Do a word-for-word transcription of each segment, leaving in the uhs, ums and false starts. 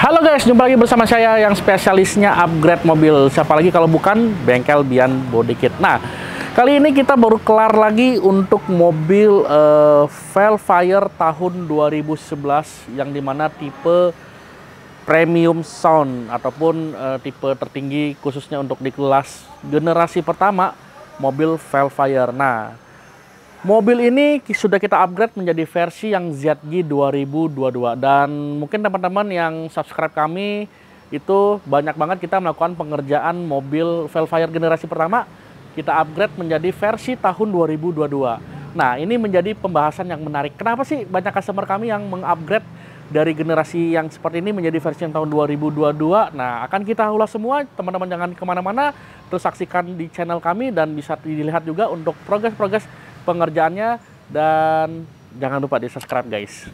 Halo guys, jumpa lagi bersama saya yang spesialisnya upgrade mobil. Siapa lagi kalau bukan Bengkel Bian Body Kit. Nah, kali ini kita baru kelar lagi untuk mobil uh, Velfire tahun dua ribu sebelas yang dimana tipe premium sound ataupun uh, tipe tertinggi khususnya untuk di kelas generasi pertama mobil Velfire. Nah, mobil ini sudah kita upgrade menjadi versi yang Z G dua ribu dua puluh dua, dan mungkin teman-teman yang subscribe kami itu banyak banget kita melakukan pengerjaan mobil Velfire generasi pertama, kita upgrade menjadi versi tahun dua ribu dua puluh dua. Nah, ini menjadi pembahasan yang menarik. Kenapa sih banyak customer kami yang mengupgrade dari generasi yang seperti ini menjadi versi yang tahun dua ribu dua puluh dua? Nah, akan kita ulas semua. Teman-teman jangan kemana-mana, terus saksikan di channel kami dan bisa dilihat juga untuk progres-progres pengerjaannya, dan jangan lupa di subscribe guys.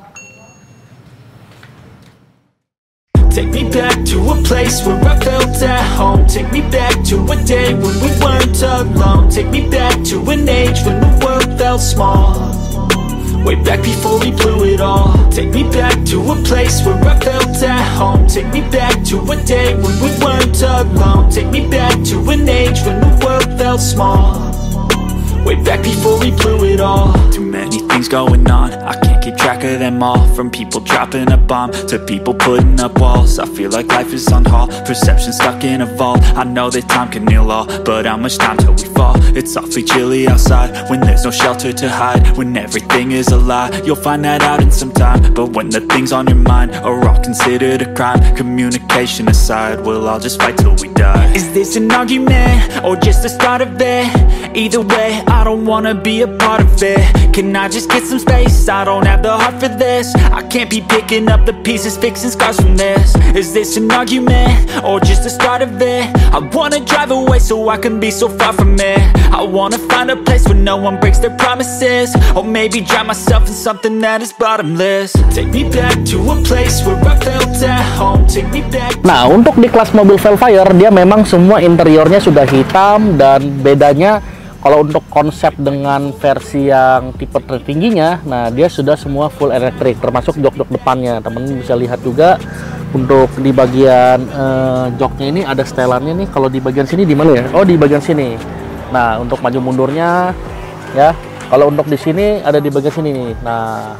Take me back to a place where I felt at home. Take me back to a day when we weren't alone. Take me back to an age when the world felt small, way back before we blew it all. Take me back to a place where I felt at home. Take me back to a day when we weren't alone. Take me back to an age when the world felt small, way back before we blew it all. Too many things going on, I can't keep track of them all. From people dropping a bomb to people putting up walls, I feel like life is on hold, perception stuck in a vault. I know that time can heal all, but how much time till we fall? It's awfully chilly outside when there's no shelter to hide. When everything is a lie, you'll find that out in some time. But when the things on your mind are all considered a crime, communication aside, we'll all just fight till we die. Is this an argument or just the start of it? Either way, I don't wanna be a part of it. Can I just get some space? I don't have the heart for this. I can't be picking up the pieces, fixing scars from this. Is this an argument or just the start of it? I wanna drive away so I can be so far from it. I wanna find a place where no one breaks their promises, or maybe drown myself in something that is bottomless. Take me back to a place where I felt at home. Take me back. Nah, untuk di kelas mobil Velfire dia memang semua interiornya sudah hitam, dan bedanya kalau untuk konsep dengan versi yang tipe tertingginya, nah dia sudah semua full elektrik, termasuk jok-jok depannya. Teman-teman bisa lihat juga untuk di bagian eh, joknya ini ada setelannya nih. Kalau di bagian sini di mana ya? Oh, di bagian sini. Nah, untuk maju mundurnya ya. Kalau untuk di sini ada di bagian sini nih. Nah,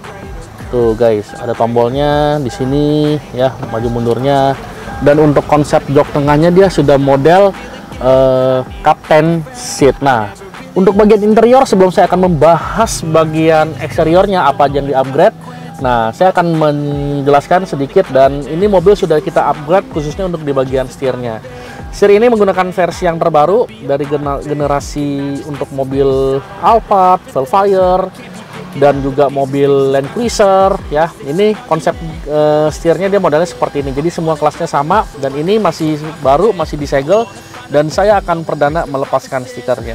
tuh guys, ada tombolnya di sini ya, maju mundurnya. Dan untuk konsep jok tengahnya dia sudah model Uh, Captain Seat. Nah, untuk bagian interior sebelum saya akan membahas bagian eksteriornya apa aja yang di-upgrade, nah saya akan menjelaskan sedikit. Dan ini mobil sudah kita upgrade khususnya untuk di bagian setirnya. Setir ini menggunakan versi yang terbaru dari generasi untuk mobil Alphard, Velfire, dan juga mobil Land Cruiser ya. Ini konsep uh, setirnya dia modelnya seperti ini. Jadi semua kelasnya sama, dan ini masih baru, masih disegel. Dan saya akan perdana melepaskan stikernya.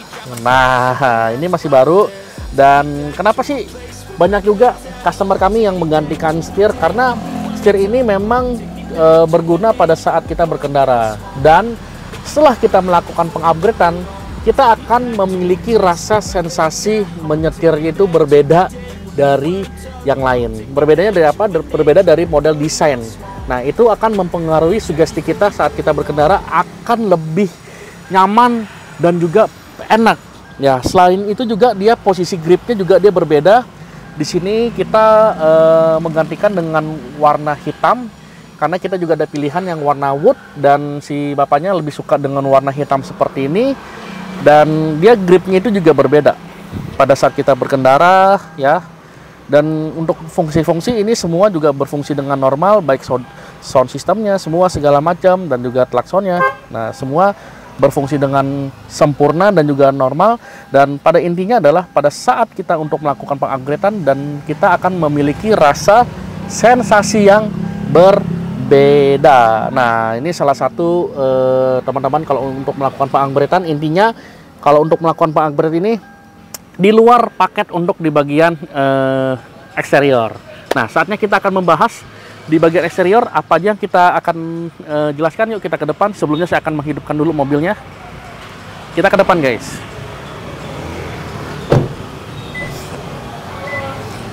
Nah, ini masih baru. Dan kenapa sih banyak juga customer kami yang menggantikan setir? Karena setir ini memang e, berguna pada saat kita berkendara. Dan setelah kita melakukan pengupgradean, kita akan memiliki rasa sensasi menyetir itu berbeda dari yang lain. Berbedanya dari apa? Berbeda dari model desain. Nah, itu akan mempengaruhi sugesti kita saat kita berkendara, akan lebih nyaman dan juga enak. Ya, selain itu juga dia posisi gripnya juga dia berbeda. Di sini kita e, menggantikan dengan warna hitam karena kita juga ada pilihan yang warna wood, dan si bapaknya lebih suka dengan warna hitam seperti ini. Dan dia gripnya itu juga berbeda pada saat kita berkendara ya. Dan untuk fungsi-fungsi ini semua juga berfungsi dengan normal, baik sound, sound sistemnya, semua segala macam, dan juga klaksonnya. Nah, semua berfungsi dengan sempurna dan juga normal. Dan pada intinya adalah pada saat kita untuk melakukan pengupgradean, dan kita akan memiliki rasa sensasi yang berbeda. Nah, ini salah satu teman-teman eh, kalau untuk melakukan pengupgradean, intinya kalau untuk melakukan pengupgrade ini di luar paket untuk di bagian eh, eksterior. Nah, saatnya kita akan membahas di bagian eksterior apa aja yang kita akan eh, jelaskan. Yuk kita ke depan. Sebelumnya saya akan menghidupkan dulu mobilnya. Kita ke depan guys.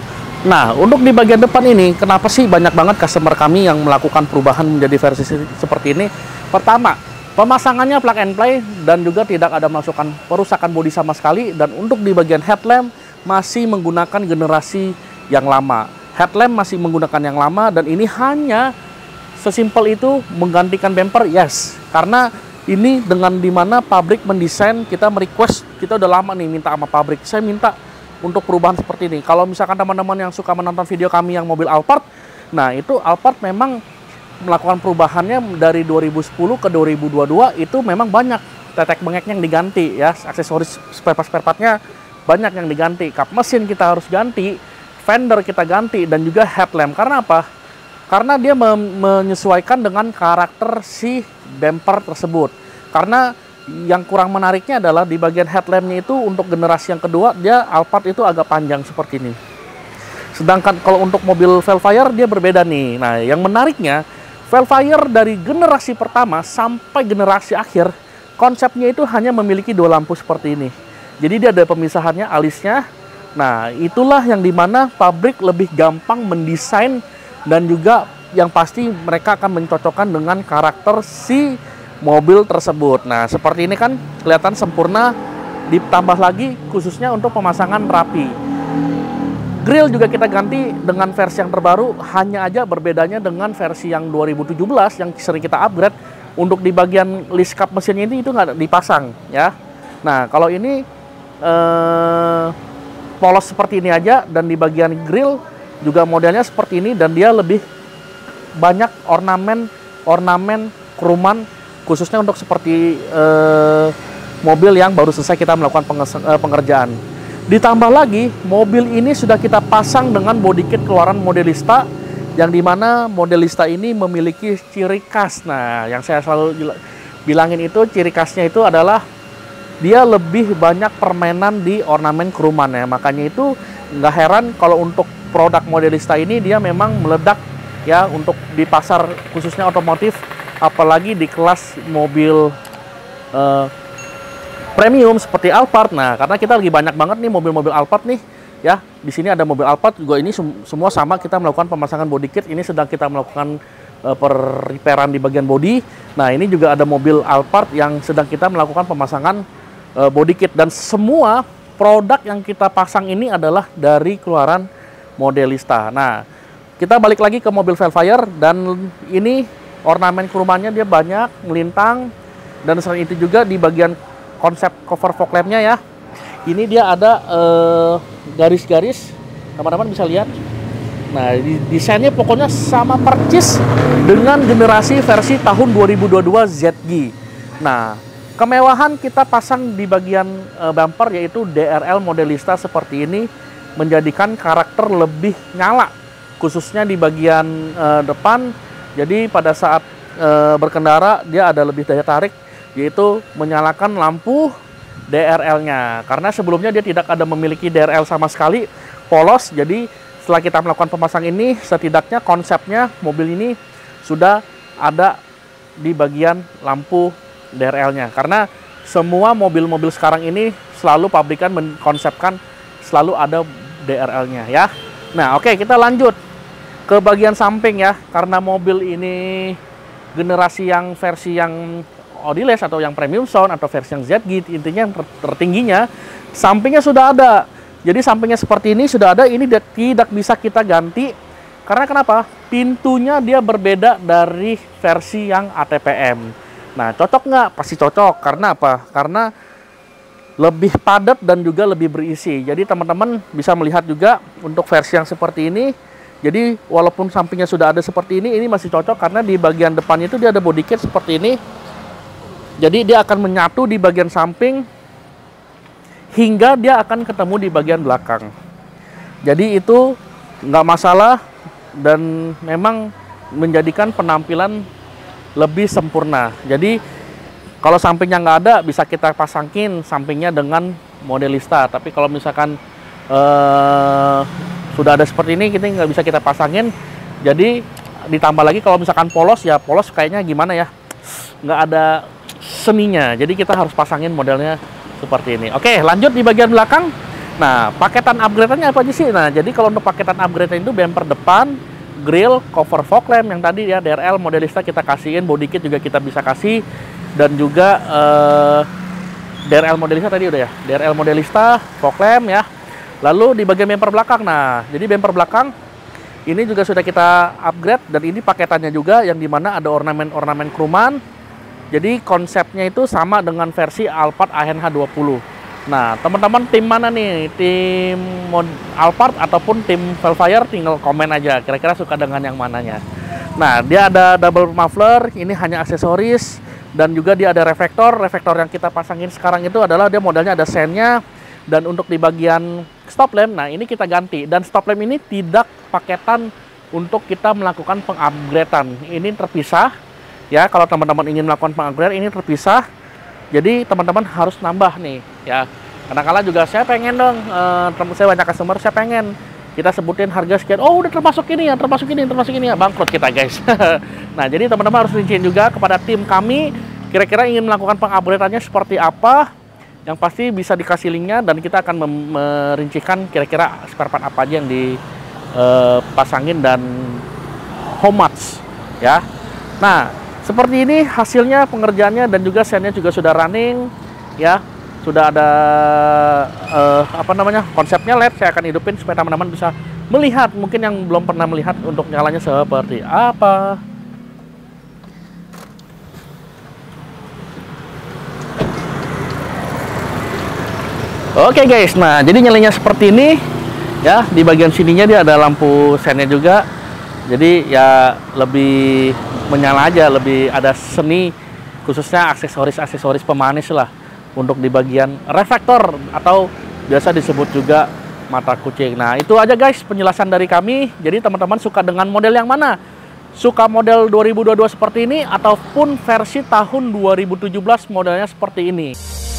Nah, untuk di bagian depan ini, kenapa sih banyak banget customer kami yang melakukan perubahan menjadi versi seperti ini? Pertama, pemasangannya plug and play dan juga tidak ada masukan perusakan bodi sama sekali. Dan untuk di bagian headlamp masih menggunakan generasi yang lama. Headlamp masih menggunakan yang lama dan ini hanya sesimpel itu menggantikan bumper, yes. Karena ini dengan dimana pabrik mendesain, kita merequest, kita udah lama nih minta sama pabrik, saya minta untuk perubahan seperti ini. Kalau misalkan teman-teman yang suka menonton video kami yang mobil Alphard, nah itu Alphard memang melakukan perubahannya dari dua ribu sepuluh ke dua ribu dua puluh dua itu memang banyak tetek bengeknya yang diganti ya, aksesoris spare part spare partnya banyak yang diganti, kap mesin kita harus ganti, fender kita ganti, dan juga headlamp. Karena apa? Karena dia menyesuaikan dengan karakter si bumper tersebut. Karena yang kurang menariknya adalah di bagian headlampnya itu untuk generasi yang kedua dia Alphard itu agak panjang seperti ini. Sedangkan kalau untuk mobil Vellfire dia berbeda nih. Nah, yang menariknya Vellfire dari generasi pertama sampai generasi akhir konsepnya itu hanya memiliki dua lampu seperti ini. Jadi dia ada pemisahannya alisnya. Nah, itulah yang dimana pabrik lebih gampang mendesain dan juga yang pasti mereka akan mencocokkan dengan karakter si mobil tersebut. Nah, seperti ini kan kelihatan sempurna, ditambah lagi khususnya untuk pemasangan rapi. Grill juga kita ganti dengan versi yang terbaru, hanya aja berbedanya dengan versi yang dua ribu tujuh belas yang sering kita upgrade. Untuk di bagian list cup mesinnya ini itu nggak dipasang ya. Nah, kalau ini eh, polos seperti ini aja, dan di bagian grill juga modelnya seperti ini, dan dia lebih banyak ornamen ornamen keruman khususnya untuk seperti eh, mobil yang baru selesai kita melakukan eh, pengerjaan. Ditambah lagi, mobil ini sudah kita pasang dengan body kit keluaran Modelista, yang dimana Modelista ini memiliki ciri khas. Nah, yang saya selalu bilangin itu ciri khasnya itu adalah dia lebih banyak permainan di ornamen keruman ya. Makanya itu nggak heran kalau untuk produk Modelista ini dia memang meledak ya untuk di pasar khususnya otomotif, apalagi di kelas mobil uh, premium seperti Alphard. Nah, karena kita lagi banyak banget nih mobil-mobil Alphard nih ya. Di sini ada mobil Alphard juga, ini sem semua sama kita melakukan pemasangan body kit. Ini sedang kita melakukan uh, perreparan di bagian body. Nah, ini juga ada mobil Alphard yang sedang kita melakukan pemasangan uh, body kit, dan semua produk yang kita pasang ini adalah dari keluaran Modelista. Nah, kita balik lagi ke mobil Vellfire, dan ini ornamen kerumannya dia banyak melintang, dan selain itu juga di bagian konsep cover fog lampnya ya, ini dia ada garis-garis, uh, teman-teman bisa lihat. Nah, di, desainnya pokoknya sama persis dengan generasi versi tahun dua ribu dua puluh dua Z G. Nah, kemewahan kita pasang di bagian uh, bumper yaitu D R L Modelista seperti ini, menjadikan karakter lebih nyala khususnya di bagian uh, depan. Jadi pada saat e, berkendara dia ada lebih daya tarik, yaitu menyalakan lampu D R L-nya. Karena sebelumnya dia tidak ada memiliki D R L sama sekali, polos. Jadi setelah kita melakukan pemasang ini, setidaknya konsepnya mobil ini sudah ada di bagian lampu D R L-nya. Karena semua mobil-mobil sekarang ini selalu pabrikan mengkonsepkan selalu ada D R L-nya ya. Nah, oke, kita lanjut ke bagian samping ya, karena mobil ini generasi yang versi yang Audiles atau yang premium sound atau versi yang Z G, intinya yang ter tertingginya sampingnya sudah ada. Jadi sampingnya seperti ini sudah ada, ini tidak bisa kita ganti karena kenapa? Pintunya dia berbeda dari versi yang A T P M. Nah, cocok nggak? Pasti cocok. Karena apa? Karena lebih padat dan juga lebih berisi. Jadi teman-teman bisa melihat juga untuk versi yang seperti ini. Jadi walaupun sampingnya sudah ada seperti ini, ini masih cocok karena di bagian depannya itu dia ada body kit seperti ini. Jadi dia akan menyatu di bagian samping hingga dia akan ketemu di bagian belakang. Jadi itu nggak masalah dan memang menjadikan penampilan lebih sempurna. Jadi kalau sampingnya nggak ada bisa kita pasangin sampingnya dengan Modelista. Tapi kalau misalkan eh, sudah ada seperti ini, kita nggak bisa kita pasangin. Jadi ditambah lagi kalau misalkan polos, ya polos kayaknya gimana ya, nggak ada seninya. Jadi kita harus pasangin modelnya seperti ini. Oke, lanjut di bagian belakang. Nah, paketan upgrade-nya apa aja sih? Nah, jadi kalau untuk paketan upgrade itu bumper depan, grill, cover fog lamp yang tadi ya D R L Modelista kita kasihin, body kit juga kita bisa kasih, dan juga eh, D R L Modelista tadi udah ya, D R L Modelista, fog lamp ya. Lalu di bagian bumper belakang, nah jadi bumper belakang ini juga sudah kita upgrade, dan ini paketannya juga yang dimana ada ornamen-ornamen kruman. Jadi konsepnya itu sama dengan versi Alphard A N H dua puluh. Nah, teman-teman tim mana nih? Tim Alphard ataupun tim Velfire? Tinggal komen aja, kira-kira suka dengan yang mananya. Nah, dia ada double muffler, ini hanya aksesoris, dan juga dia ada reflektor. Reflektor yang kita pasangin sekarang itu adalah dia modelnya ada sennya, dan untuk di bagian stop lamp, nah ini kita ganti. Dan stop lamp ini tidak paketan untuk kita melakukan pengupgradean. Ini terpisah, ya. Kalau teman-teman ingin melakukan pengupgrade, ini terpisah. Jadi teman-teman harus nambah nih ya. Kadang-kala juga saya pengen dong, eh, saya banyak customer, saya pengen kita sebutin harga sekian. Oh udah termasuk ini ya, termasuk ini, termasuk ini ya, bangkrut kita guys. Nah jadi teman-teman harus rinciin juga kepada tim kami, kira-kira ingin melakukan pengupgradeannya seperti apa. Yang pasti bisa dikasih linknya, dan kita akan merincikan kira-kira spare part apa aja yang dipasangin dan how much ya. Nah seperti ini hasilnya pengerjaannya, dan juga sennya juga sudah running ya, sudah ada uh, apa namanya konsepnya L E D. Saya akan hidupin supaya teman-teman bisa melihat, mungkin yang belum pernah melihat untuk nyalanya seperti apa. Oke guys, nah jadi nyalanya seperti ini ya. Di bagian sininya dia ada lampu sennya juga, jadi ya lebih menyala aja, lebih ada seni, khususnya aksesoris-aksesoris pemanis lah untuk di bagian reflektor atau biasa disebut juga mata kucing. Nah itu aja guys penjelasan dari kami. Jadi teman-teman suka dengan model yang mana? Suka model dua ribu dua puluh dua seperti ini ataupun versi tahun dua ribu tujuh belas modelnya seperti ini?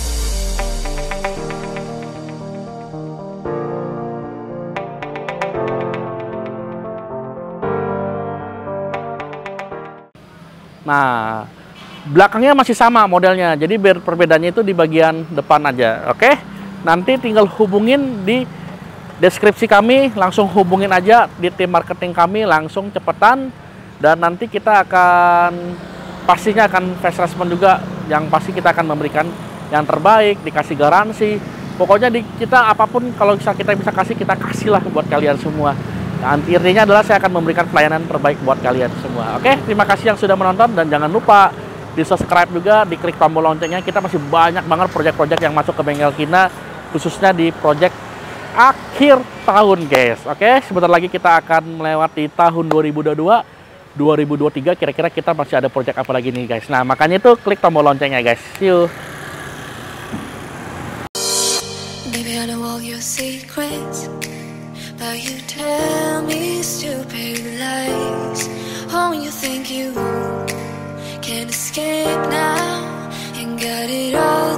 Nah, belakangnya masih sama modelnya, jadi perbedaannya itu di bagian depan aja. Oke, nanti tinggal hubungin di deskripsi kami, langsung hubungin aja di tim marketing kami, langsung cepetan. Dan nanti kita akan pastinya akan fast response juga, yang pasti kita akan memberikan yang terbaik, dikasih garansi. Pokoknya di kita apapun kalau bisa kita bisa kasih, kita kasih lah buat kalian semua. Nah, intinya adalah saya akan memberikan pelayanan terbaik buat kalian semua. Oke, terima kasih yang sudah menonton, dan jangan lupa di subscribe juga, diklik tombol loncengnya. Kita masih banyak banget proyek-proyek yang masuk ke bengkel kita, khususnya di proyek akhir tahun guys. Oke, sebentar lagi kita akan melewati tahun dua ribu dua puluh dua, dua ribu dua puluh tiga. Kira-kira kita masih ada proyek apa lagi nih guys. Nah makanya itu klik tombol loncengnya guys. See you. Maybe I know all your secrets, but you tell me stupid lies. Oh, you think you can escape now and got it all